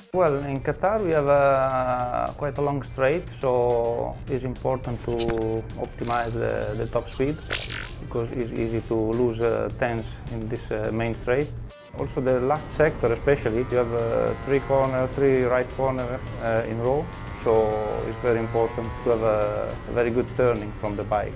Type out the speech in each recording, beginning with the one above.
Well, in Qatar we have quite a long straight, so it's important to optimize the top speed because it's easy to lose tenths in this main straight. Also the last sector especially, you have three right corner in row, so it's very important to have a very good turning from the bike.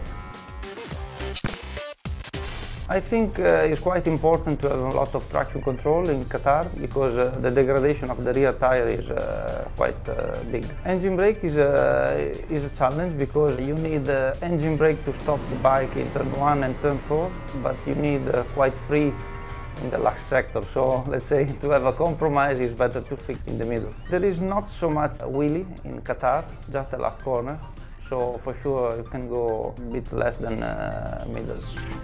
I think it's quite important to have a lot of traction control in Qatar because the degradation of the rear tire is quite big. Engine brake is a challenge because you need engine brake to stop the bike in turn 1 and turn 4, but you need quite free in the last sector. So let's say to have a compromise is better to fit in the middle. There is not so much wheelie in Qatar, just the last corner. So for sure you can go a bit less than middle.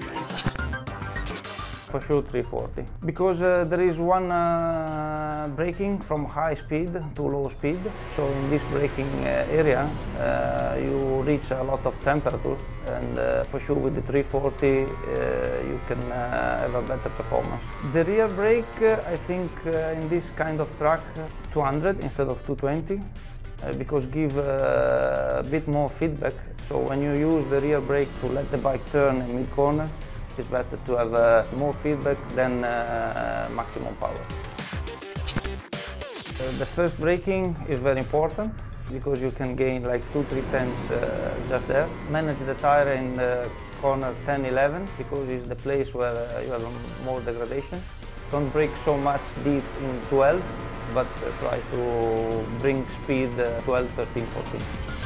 For sure 340. Because there is one braking from high speed to low speed. So in this braking area you reach a lot of temperature, and for sure with the 340 you can have a better performance. The rear brake, I think in this kind of track 200 instead of 220. Because give a bit more feedback. So when you use the rear brake to let the bike turn in mid-corner, it's better to have more feedback than maximum power. The first braking is very important because you can gain like 2-3 tenths just there. Manage the tire in the corner 10-11 because it's the place where you have more degradation. Don't brake so much deep in 12, but try to bring speed 12, 13, 14.